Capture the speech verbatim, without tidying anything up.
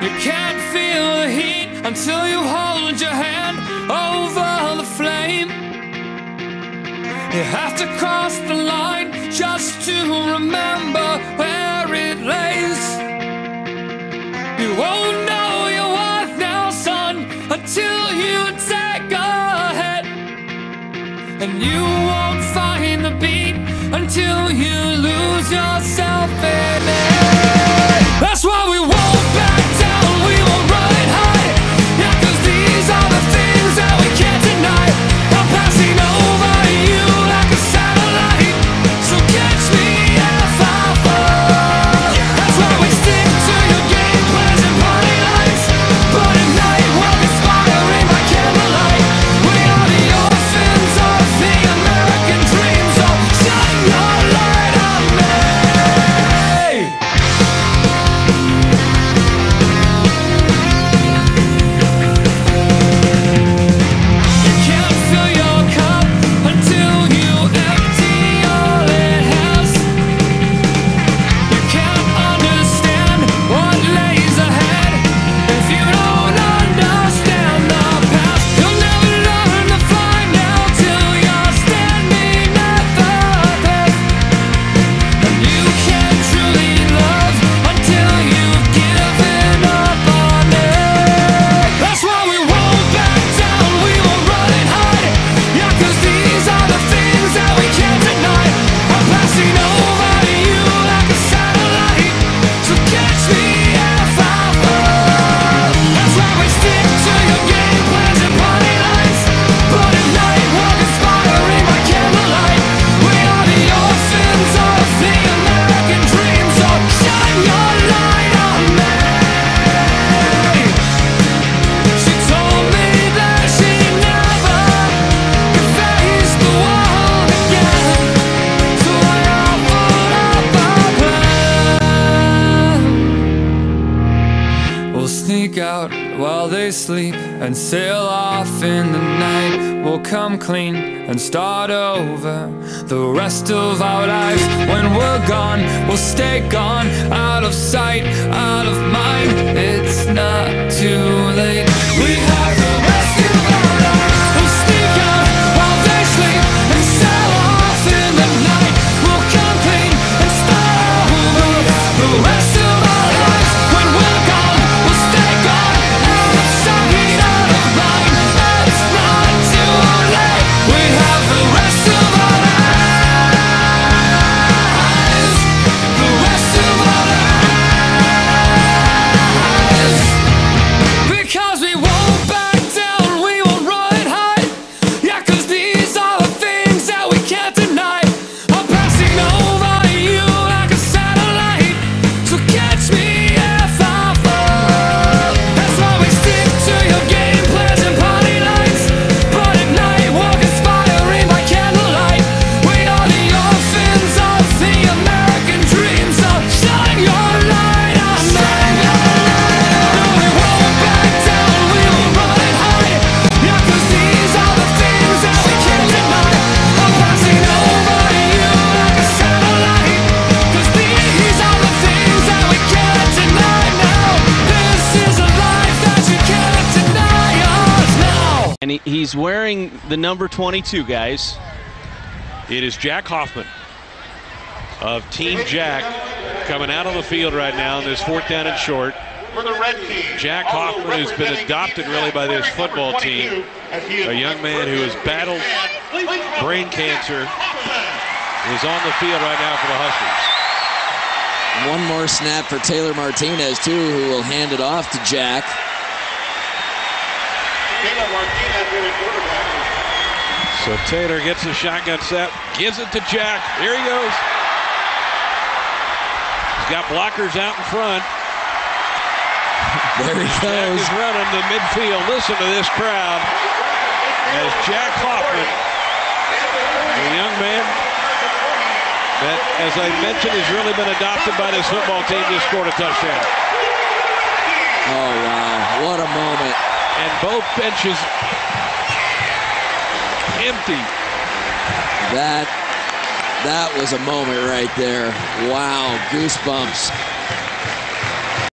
You can't feel the heat until you hold your hand over the flame. You have to cross the line just to remember where it lays. You won't know your worth now, son, until you take a hit. And you won't find the beat until you lose yourself in it. That's why we won't back down, we won't run and hide. Yeah, cause these are the things that we can't deny. I'm passing over you like a satellite, so catch me if I fall. That's why we stick to your game plans and party lights, but at night we're inspiring by candlelight. We are the orphans of the American dream, so shine your light on me. You can't fill your cup until you empty all it has. You can't understand what lays ahead if you don't understand the past. You'll never learn to fly now till you're standing at the path. And you can't truly love until you've given up on it. That's why we won't back down, we won't run and hide. Yeah, cause these are the things that we can't deny. I'm passing over you like a satellite, so catch me if I fall. That's why we stick to your game plans and party lights, but at night we're inspiring by candlelight. We are the orphans of the American dream, so shine your light on me. She told me that she never could face the world again, so I offered up a plan. We'll sneak out while they sleep and sail off in the night. We'll come clean and start over the rest of our lives. When we're gone, we'll stay gone, out of sight, out of mind. It's not too late. We have the rest of our lives. We'll sneak out while they sleep and sail off in the night. We'll come clean and start over the rest of our lives. When we're gone, we'll stay gone, out of sight, out of mind. It's not too late. We have the rest of our lives. The rest of our lives. Because we won't back down, we won't run and hide. Yeah, cause these are the things that we can't deny. I'm passing over you like a satellite, so catch me if I fall. That's why we stick to your game plans and party lights, but at night we're inspiring by candlelight. We are the orphans of the American dream, so shine your light on me. No, we won't back down, we won't run and hide. Yeah, cause these are the things that we can't deny. I'm passing over you like a satellite, cause these are the things that we can't deny now. This is a life that you can't deny us now. And he, he's wearing the number twenty-two, guys. It is Jack Hoffman of Team Jack coming out on the field right now in this fourth down and short. For the red team, Jack Hoffman, who's been adopted really by this football team, a young man who has battled brain cancer, is on the field right now for the Huskers. One more snap for Taylor Martinez, too, who will hand it off to Jack. Taylor Martinez in the quarterback. So Taylor gets the shotgun set, gives it to Jack. Here he goes. He's got blockers out in front. There he Jack goes. is running to midfield. Listen to this crowd as Jack Hoffman, a young man that, as I mentioned, has really been adopted by this football team, just scored a touchdown. Oh, wow. What a moment. And both benches empty. That, that was a moment right there. Wow, goosebumps.